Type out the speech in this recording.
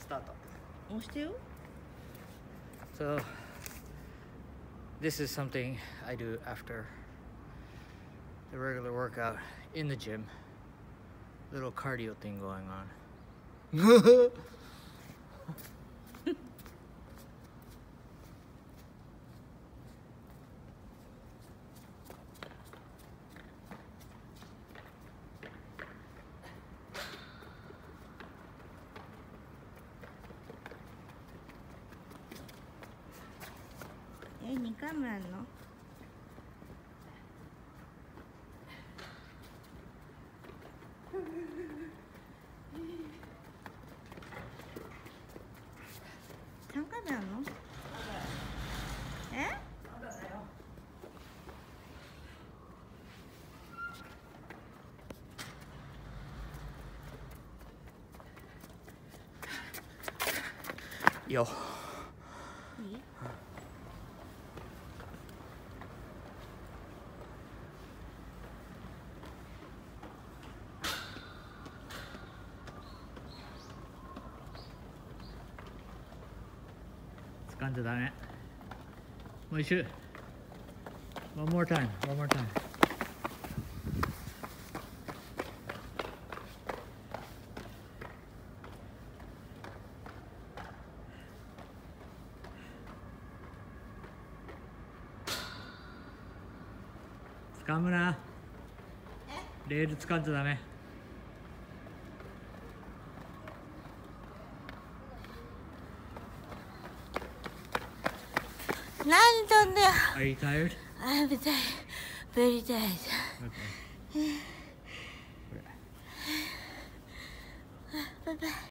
タート。 押してよ。 So this is something I do after the regular workout in the gym. Little cardio thing going on. 2回もやるの？3回もやるの？え？ よ。 いい？ 掴んじゃダメ。もう一周。One more time. One more time. 掴むな。レール掴んじゃダメ。 何飛んだよ。 Are you tired? I'm tired. Very tired. Okay. Bye bye.